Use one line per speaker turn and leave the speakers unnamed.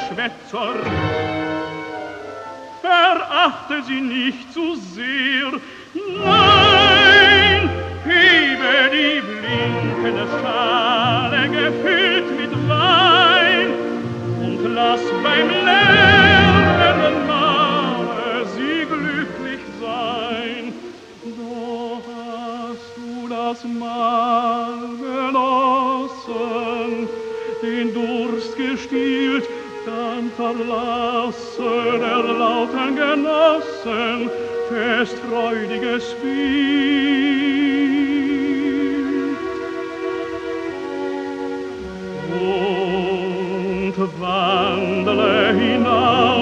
Schwätzer. Verachte sie nicht zu sehr, nein, hebe die blinkende Schale, gefüllt mit Wein, und lass beim leeren Mahle sie glücklich sein. Doch hast du das Mahl genossen, den Durst gestillt, dann verlasse der lauten Genossen fest freudiges Spiel. Und wandle hinaus